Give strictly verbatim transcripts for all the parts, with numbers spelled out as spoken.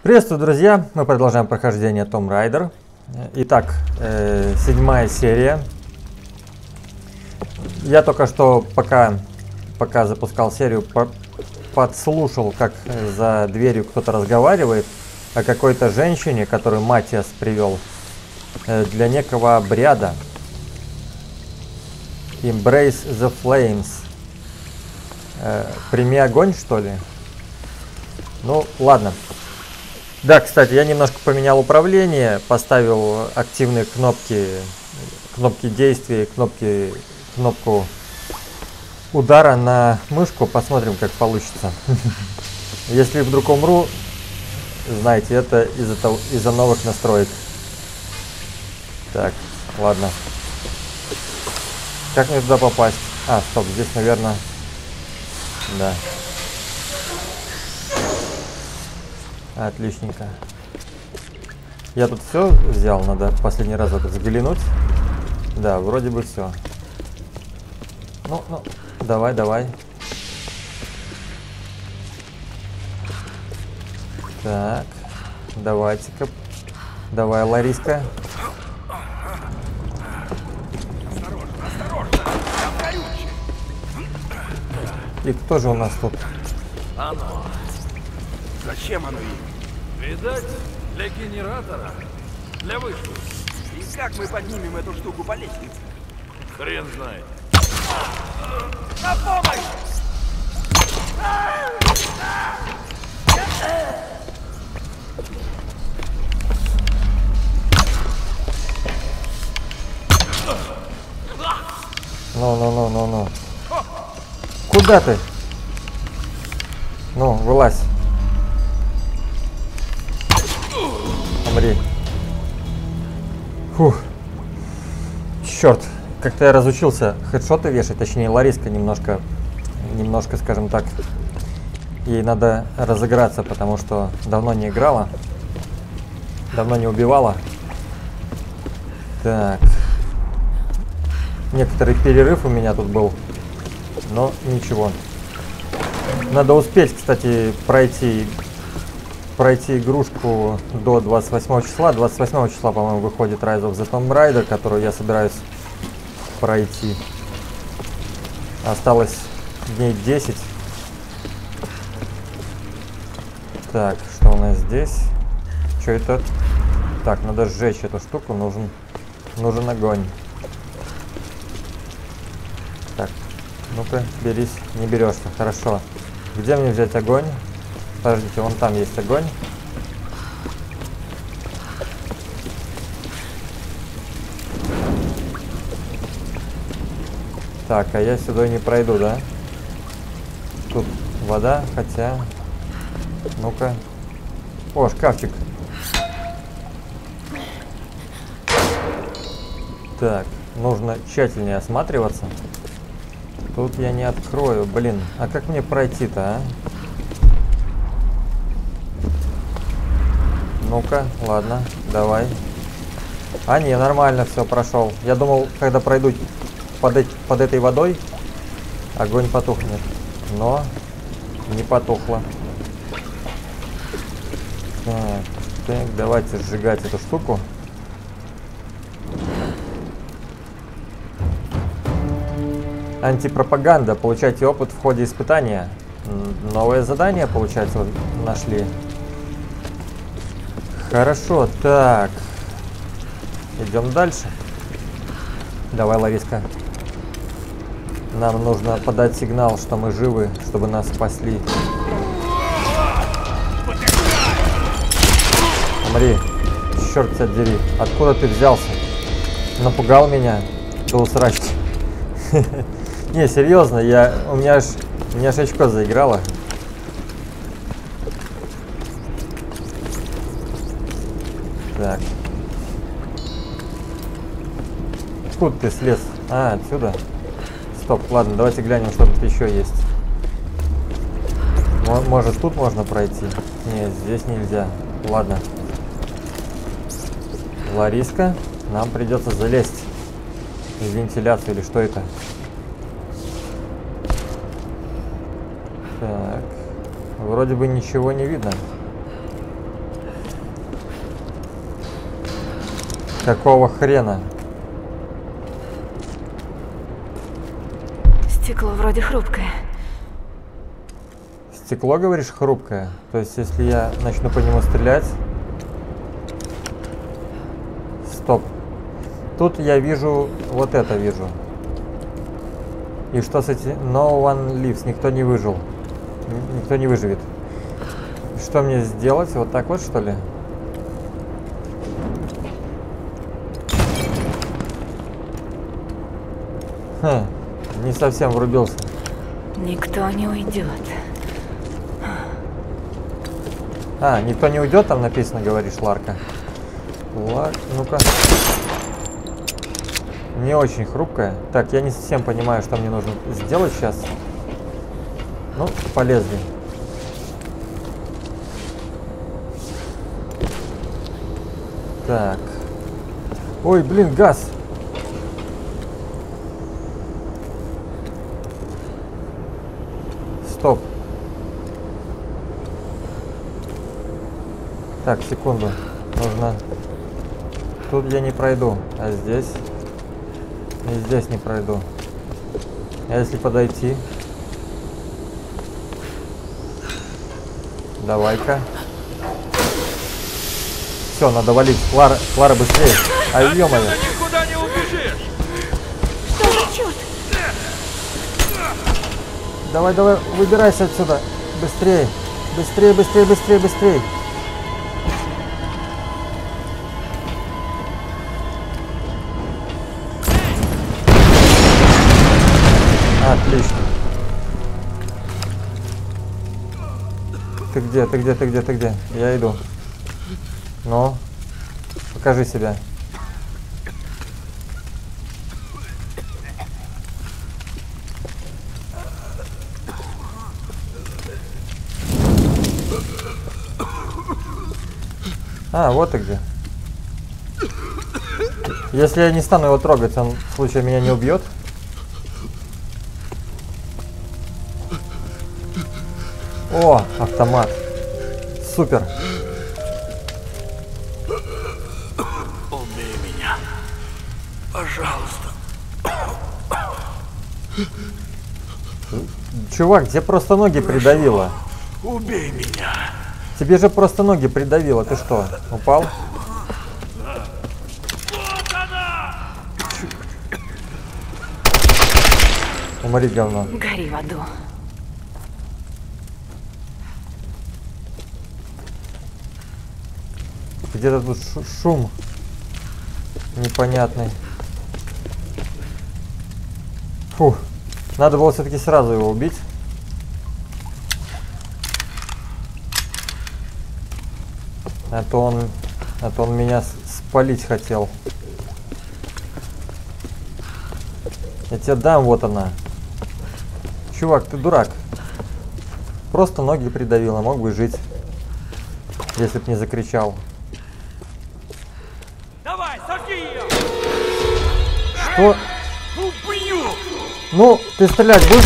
Приветствую, друзья! Мы продолжаем прохождение Tomb Raider. Итак, э, седьмая серия. Я только что, пока, пока запускал серию, по подслушал, как за дверью кто-то разговаривает о какой-то женщине, которую Матиас привел э, для некого обряда. Embrace the Flames. Э, прими огонь, что ли? Ну, ладно. Да, кстати, я немножко поменял управление, поставил активные кнопки, кнопки действия, кнопки, кнопку удара на мышку. Посмотрим, как получится. Если вдруг умру, знаете, это из-за того, из-за новых настроек. Так, ладно. Как мне туда попасть? А, стоп, здесь, наверное, да. Отличненько. Я тут все взял, надо последний раз вот взглянуть. Да, вроде бы все. Ну, ну, давай, давай. Так, давайте-ка. Давай, Лариска. Осторожно, осторожно! Там горючее! И кто же у нас тут? Оно. Зачем оно им? Видать, для генератора, для вышки. И как мы поднимем эту штуку по лестнице? Хрен знает. На помощь! Ну-ну-ну-ну-ну. Куда ты? Ну, вылазь. Умри. Фух. Черт. Как-то я разучился хедшоты вешать. Точнее, Лариска немножко, немножко, скажем так, ей надо разыграться, потому что давно не играла. Давно не убивала. Так. Некоторый перерыв у меня тут был. Но ничего. Надо успеть, кстати, пройти пройти игрушку до двадцать восьмого числа. двадцать восьмого числа, по-моему, выходит Rise of the Tomb Raider, которую я собираюсь пройти. Осталось дней десять. Так, что у нас здесь? Что это? Так, надо сжечь эту штуку, нужен, нужен огонь. Так, ну-ка, берись. Не берешься, хорошо. Где мне взять огонь? Подождите, вон там есть огонь. Так, а я сюда не пройду, да? Тут вода, хотя... Ну-ка. О, шкафчик. Так, нужно тщательнее осматриваться. Тут я не открою, блин. А как мне пройти-то, а? Ну-ка, ладно, давай. А, не, нормально все, прошел. Я думал, когда пройду под, э под этой водой, огонь потухнет. Но не потухло. Так, так, давайте сжигать эту штуку. Антипропаганда. Получайте опыт в ходе испытания. Новое задание, получается, вот нашли. Хорошо, так. Идем дальше. Давай, Лариска. Нам нужно подать сигнал, что мы живы, чтобы нас спасли. Умри. Черт тебя дери. Откуда ты взялся? Напугал меня до усрачки. Не, серьезно, я, у меня аж, у меня аж очко заиграло. Так. Откуда ты слез? А, отсюда. Стоп, ладно, давайте глянем, что тут еще есть. Может, тут можно пройти? Нет, здесь нельзя. Ладно. Лариска, нам придется залезть в вентиляцию, или что это? Так. Вроде бы ничего не видно. Какого хрена? Стекло вроде хрупкое. Стекло, говоришь, хрупкое? То есть, если я начну по нему стрелять... Стоп. Тут я вижу... Вот это вижу. И что с этим? No one lives. Никто не выжил. Никто не выживет. Что мне сделать? Вот так вот, что ли? Хм. Не совсем врубился. Никто не уйдет. А, никто не уйдет, там написано, говоришь, Ларка. Лар... Ну-ка. Не очень хрупкая. Так, я не совсем понимаю, что мне нужно сделать сейчас. Ну, полезли. Так. Ой, блин, газ. Стоп. Так, секунду. Нужно... Тут я не пройду. А здесь? И здесь не пройду. А если подойти? Давай-ка. Все, надо валить. Клара, Клара, быстрее. А ё-моё. Никуда не убежишь! Что за черт? Давай, давай, выбирайся отсюда. Быстрее. Быстрее, быстрее, быстрее, быстрее. Отлично. Ты где, ты где, ты где, ты где? Я иду. Ну, покажи себя. А, вот ты где. Если я не стану его трогать, он в случае меня не убьет. О, автомат. Супер. Убей меня. Пожалуйста. Чувак, тебе просто ноги придавило. Убей меня. Тебе же просто ноги придавило. Ты что, упал? Вот она! Умри, говно. Гори в аду. Где-то тут шу- шум непонятный. Фу. Надо было все-таки сразу его убить. А то он, а то он меня с- спалить хотел. Я тебе дам, вот она. Чувак, ты дурак. Просто ноги придавило, мог бы жить. Если б не закричал. Давай, сожги ее! Что? Убью! Ну, ты стрелять будешь?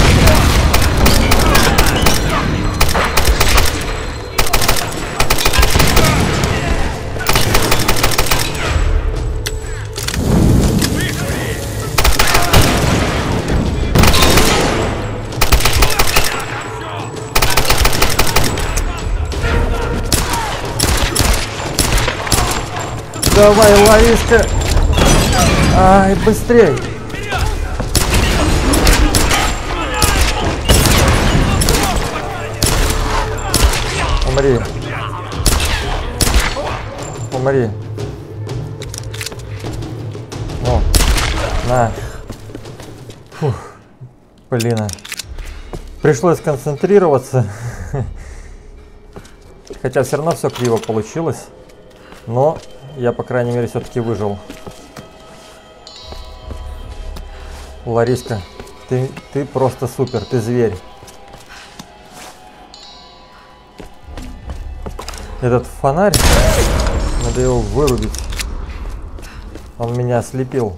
Давай, Лариска! Ай, быстрей! Умри. Умри. О, на. Фух. Блин. Пришлось концентрироваться. Хотя все равно все криво получилось. Но я, по крайней мере, все-таки выжил. Лариска, ты, ты просто супер, ты зверь. Этот фонарь, надо его вырубить. Он меня ослепил.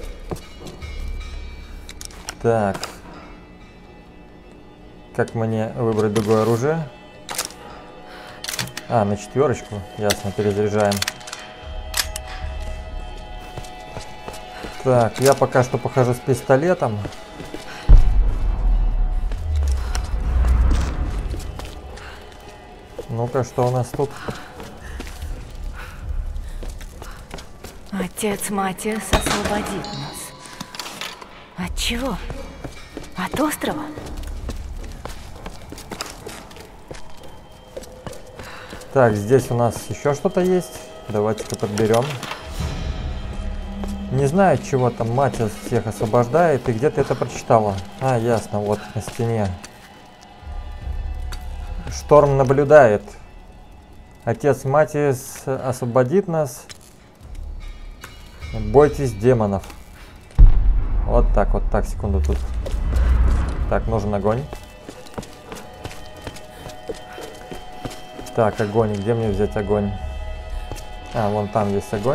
Так. Как мне выбрать другое оружие? А, на четверочку. Ясно, перезаряжаем. Так, я пока что похожу с пистолетом. Ну-ка, что у нас тут? Отец Матиас освободит нас. От чего? От острова? Так, здесь у нас еще что-то есть. Давайте-ка подберем. Не знаю, от чего там Матиас всех освобождает. И где ты это прочитала? А, ясно, вот на стене. Шторм наблюдает. Отец Матиас освободит нас. Бойтесь демонов. Вот так, вот так, секунду тут. Так, нужен огонь. Так, огонь. Где мне взять огонь? А, вон там есть огонь.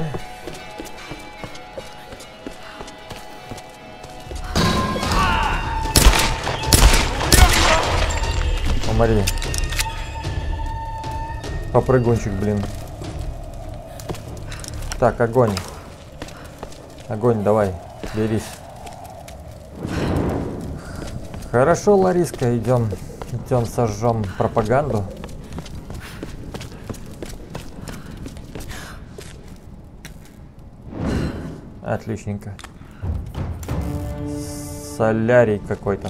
Умри. Попрыгунчик, блин. Так, огонь. Огонь, давай, берись. Хорошо, Лариска, идем. Идем, сожжем пропаганду. Отличненько. Солярий какой-то.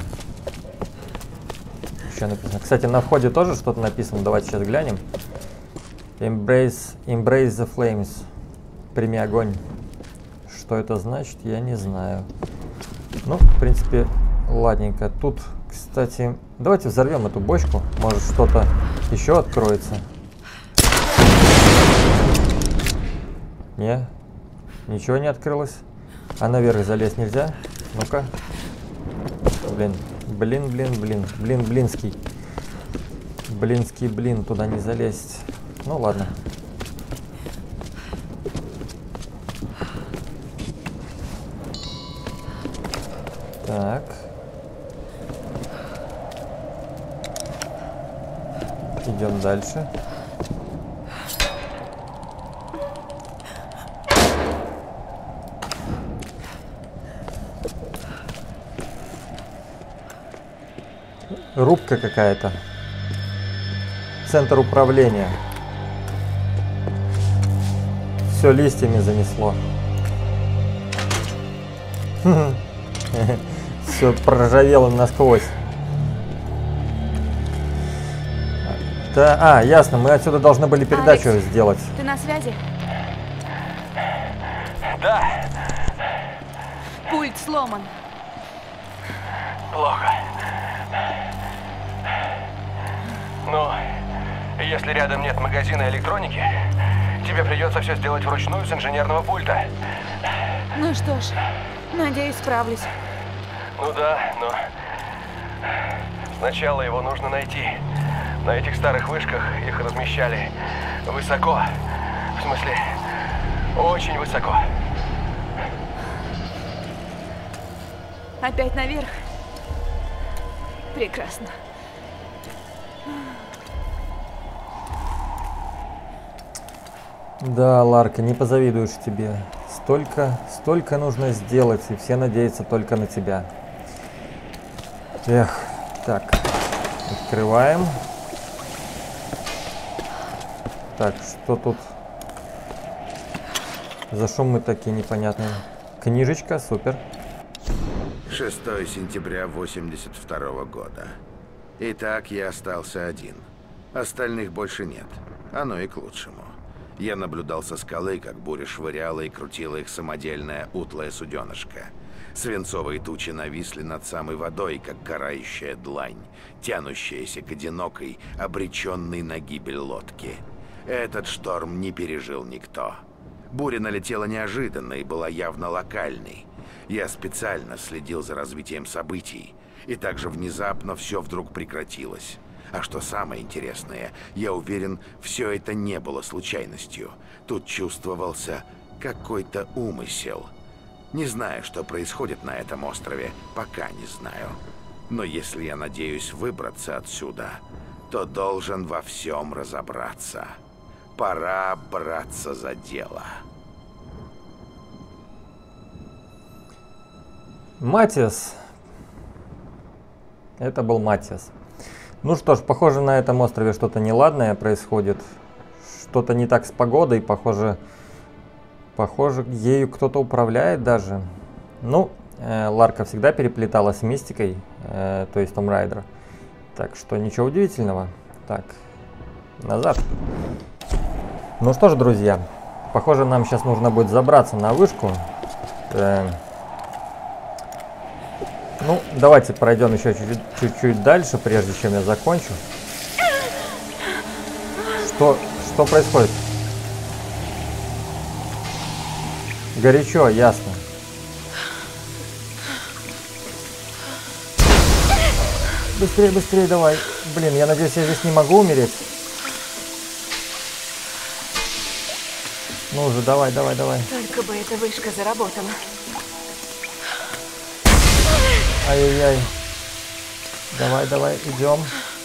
Еще написано. Кстати, на входе тоже что-то написано. Давайте сейчас глянем. Embrace, embrace the flames. Прими огонь. Что это значит, я не знаю. Ну, в принципе, ладненько. Тут, кстати, давайте взорвем эту бочку. Может, что-то еще откроется. Не, ничего не открылось. А наверх залезть нельзя? Ну-ка. Блин, блин, блин, блин, блин, блинский. Блинский, блин, туда не залезть. Ну ладно. Так. Идем дальше. Рубка какая-то. Центр управления. Все листьями занесло. Все проржавело насквозь. Да, а, ясно, мы отсюда должны были передачу Алекс, сделать. Ты на связи? Да, Пульт сломан. плохо. Ну, если рядом нет магазина электроники, тебе придется все сделать вручную с инженерного пульта. Ну что ж, надеюсь, справлюсь. Ну да, но сначала его нужно найти. На этих старых вышках их размещали высоко. В смысле, очень высоко. Опять наверх? Прекрасно. Да, Ларка, не позавидуешь тебе. Столько, столько нужно сделать, и все надеются только на тебя. Эх, так, открываем. Так, что тут за шумы такие непонятные? Книжечка, супер. шестое сентября восемьдесят второго года. Итак, я остался один. Остальных больше нет. Оно и к лучшему. Я наблюдал со скалы, как буря швыряла и крутила их самодельная утлая суденышко. Свинцовые тучи нависли над самой водой, как карающая длань, тянущаяся к одинокой, обреченной на гибель лодке. Этот шторм не пережил никто. Буря налетела неожиданно и была явно локальной. Я специально следил за развитием событий, и также внезапно все вдруг прекратилось. А что самое интересное, я уверен, все это не было случайностью. Тут чувствовался какой-то умысел. Не знаю, что происходит на этом острове, пока не знаю. Но если я надеюсь выбраться отсюда, то должен во всем разобраться. Пора браться за дело. Матиас. Это был Матиас. Ну что ж, похоже, на этом острове что-то неладное происходит. Что-то не так с погодой. Похоже, похоже, ею кто-то управляет даже. Ну, э, Ларка всегда переплетала с мистикой, э, то есть Tomb Raider. Так что ничего удивительного. Так, назад. Ну что ж, друзья, похоже, нам сейчас нужно будет забраться на вышку. Э, ну, давайте пройдем еще чуть-чуть дальше, прежде чем я закончу. Что, что происходит? Горячо, ясно. Быстрее, быстрее давай. Блин, я надеюсь, я здесь не могу умереть. Ну уже, давай, давай, давай. Только бы эта вышка заработала. Ай-яй-яй. Давай, давай, идем.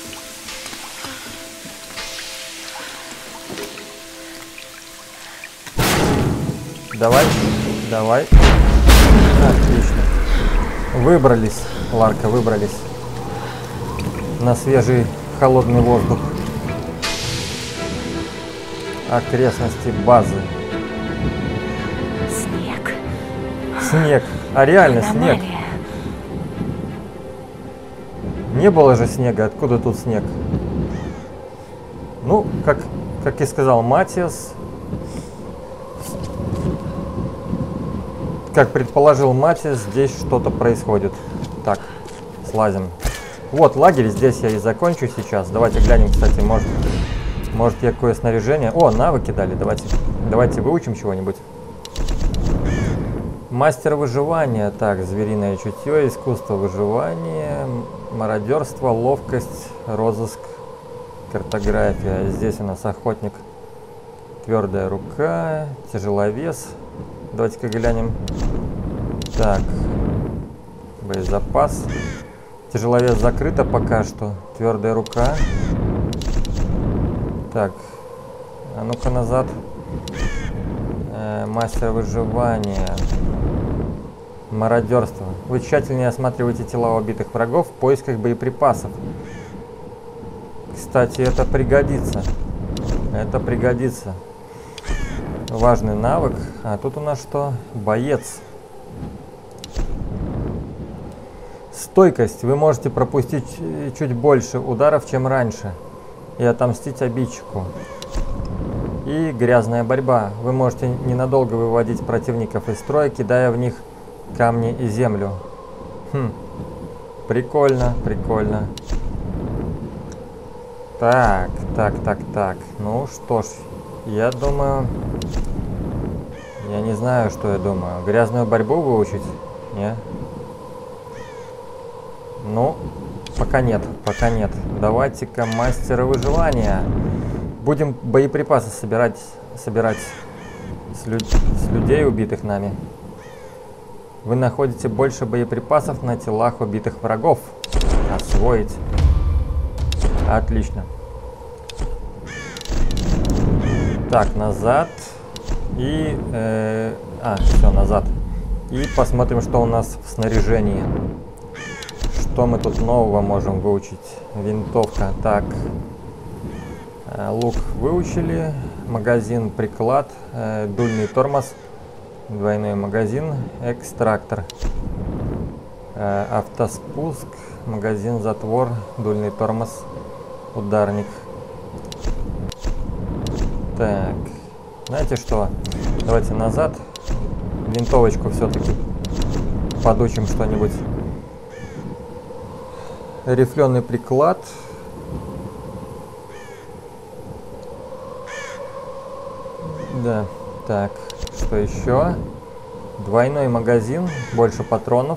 Давай, давай. Отлично. Выбрались, Ларка, выбрались. На свежий холодный воздух. Окрестности базы. Снег. Снег. А реально снег. Аномалия. Не было же снега. Откуда тут снег? Ну, как, как и сказал Матиас, как предположил Матиас, здесь что-то происходит. Так, слазим. Вот лагерь, здесь я и закончу сейчас. Давайте глянем, кстати, может, может я какое снаряжение. О, навыки дали. Давайте, давайте выучим чего-нибудь. Мастер выживания. Так, звериное чутье, искусство выживания, мародерство, ловкость, розыск, картография. Здесь у нас охотник, твердая рука, тяжеловес. Давайте-ка глянем. Так, боезапас. Тяжеловес закрыто пока что. Твердая рука. Так, а ну-ка назад. Э, мастер выживания. Мародерство. Вы тщательнее осматриваете тела убитых врагов в поисках боеприпасов. Кстати, это пригодится. Это пригодится. Важный навык. А тут у нас что? Боец. Стойкость. Вы можете пропустить чуть больше ударов, чем раньше, и отомстить обидчику. И грязная борьба. Вы можете ненадолго выводить противников из строя, кидая в них камни и землю. Хм. Прикольно, прикольно. Так, так, так, так. Ну что ж, я думаю... Я не знаю, что я думаю. Грязную борьбу выучить? Не? Ну, пока нет, пока нет. Давайте-ка мастера выживания. Будем боеприпасы собирать, собирать с, лю с людей, убитых нами. Вы находите больше боеприпасов на телах убитых врагов. Освоить. Отлично. Так, назад. И... Э, а, все, назад. И посмотрим, что у нас в снаряжении. Что мы тут нового можем выучить? Винтовка. Так. Э, лук выучили. Магазин, приклад. Э, дульный тормоз. Двойной магазин. Экстрактор. Э, автоспуск. Магазин, затвор. Дульный тормоз. Ударник. Так. Знаете что? Давайте назад. Винтовочку все-таки подучим что-нибудь. Рифленый приклад. Да. Так. Что еще? Двойной магазин. Больше патронов.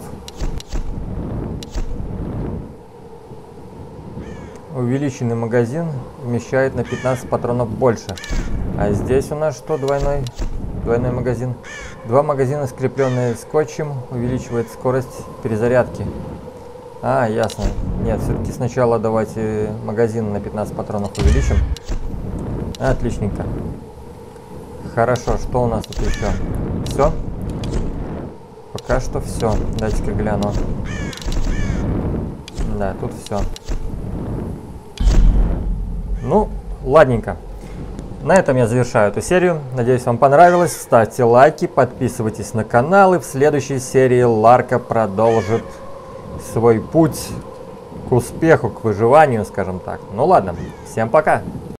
Увеличенный магазин вмещает на пятнадцать патронов больше. А здесь у нас что? Двойной, двойной магазин. Два магазина, скрепленные скотчем, увеличивает скорость перезарядки. А, ясно. Нет, все-таки сначала давайте магазин на пятнадцать патронов увеличим. Отличненько. Хорошо, что у нас тут еще? Все? пока что все. Дайте-ка гляну. Да, тут все. Ну, ладненько. На этом я завершаю эту серию. Надеюсь, вам понравилось. Ставьте лайки, подписывайтесь на канал. И в следующей серии Ларка продолжит свой путь к успеху, к выживанию, скажем так. Ну ладно, всем пока.